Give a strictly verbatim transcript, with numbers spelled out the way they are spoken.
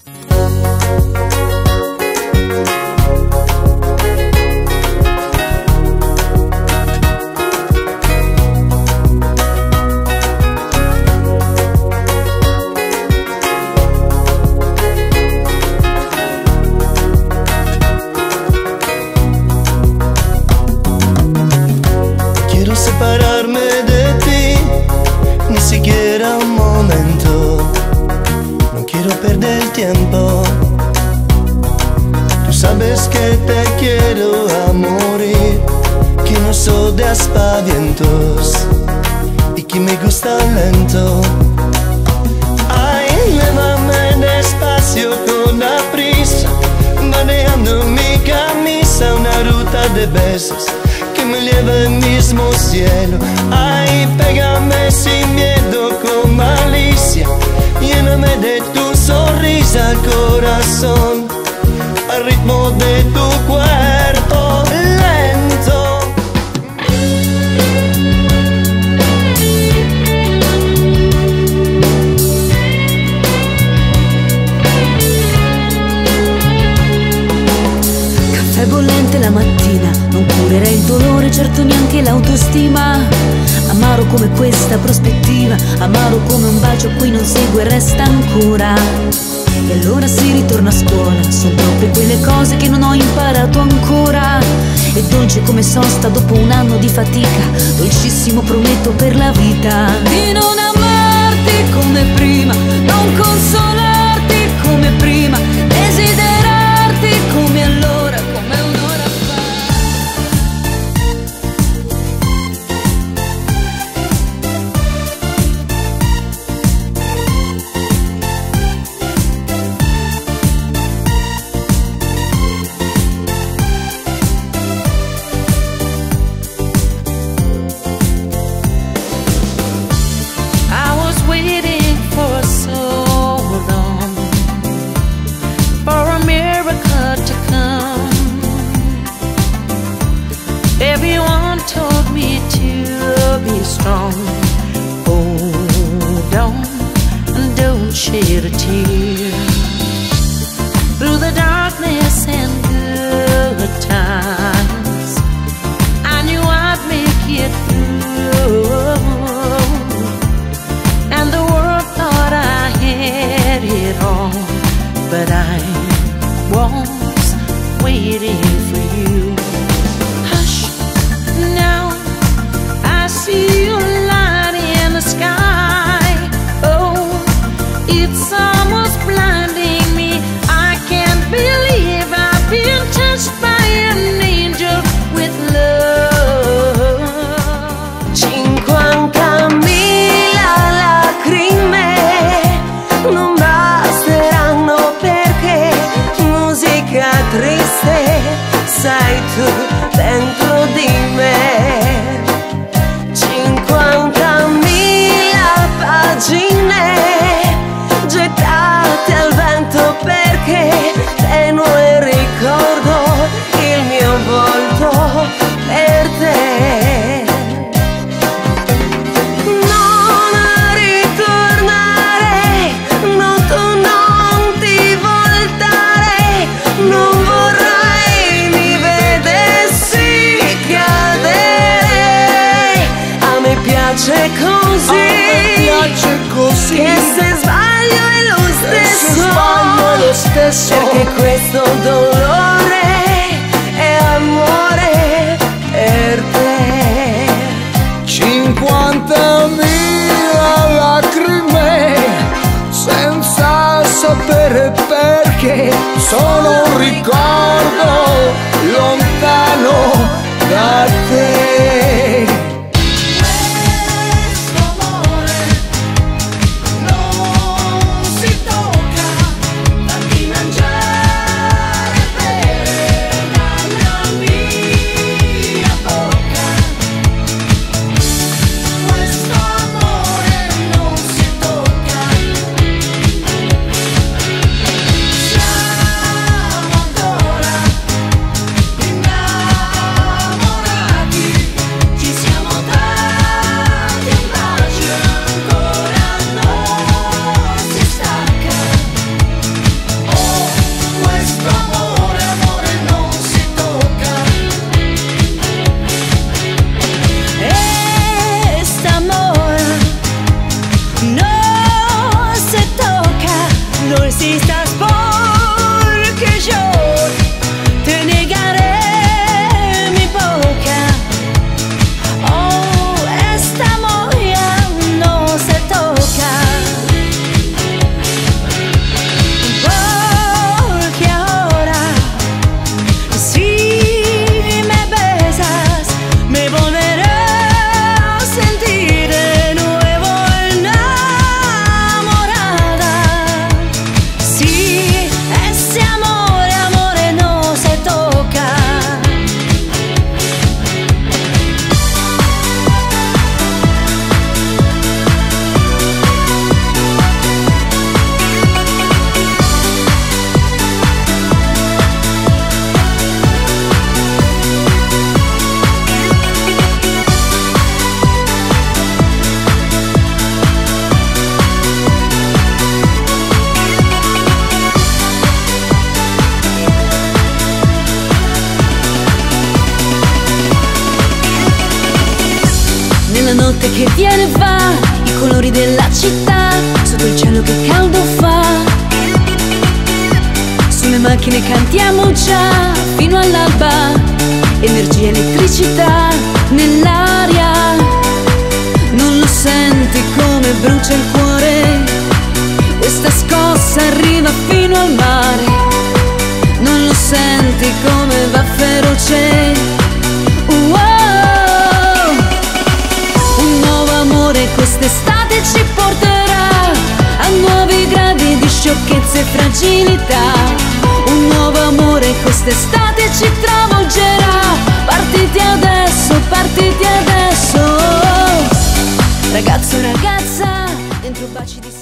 Aspavientos y que me gusta lento. Ay, llévame despacio con la prisa, manejando mi camisa, una ruta de besos que me lleva al mismo cielo. Ay, pégame sin miedo con malicia, lléname de tu sonrisa, corazón, al ritmo de tu cuerpo lento. Caffè bollente la mattina, non curerei il dolore, certo neanche l'autostima. Amaro come questa prospettiva, amaro come un bacio a cui non segue e resta ancora. E allora si ritorna a scuola, sono troppe quelle cose che non ho imparato ancora. E dolce come sosta dopo un anno di fatica, dolcissimo prometto per la vita. Di non amarti come prima, non consolarti come prima, desiderarti come allora, come un'ora fa. Strong, hold on and don't shed a tear. Through the darkness and good times, I knew I'd make it through. And the world thought I had it all, but I was waiting for you. Hush, now I see a light in the sky. Oh, it's almost blinding me. I can't believe I've been touched by an angel with love. Cinquantamila lacrime non basteranno perché musica triste sei tu dentro di me. Gettate al vento perché tenue ricordo il mio volto per te. Non ritornare, no, tu non ti voltare, non vorrei mi vedessi cadere. A me piace così, così, che se sbaglio è lo stesso, se sbaglio è lo stesso, perché questo dolore è amore per te. Cinquantamila lacrime senza sapere perché, sono un ricordo lontano da te. Innamorati resistas porque yo te negaré mi boca. Oh, esta moya no se toca, porque ahora si me besas me volveré a sentir de nuevo enamorada. Si ese amor, amor no se toca. Nella notte che viene e va, i colori della città, sotto il cielo che caldo fa. Sulle macchine cantiamo già fino all'alba, energia, elettricità nell'aria. Non lo senti come brucia il cuore? Questa scossa arriva fino al mare. Non lo senti come va feroce? Quest'estate ci porterà a nuovi gradi di sciocchezza e fragilità. Un nuovo amore quest'estate ci travolgerà. Partiti adesso, partiti adesso. Ragazzo e ragazza, dentro baci di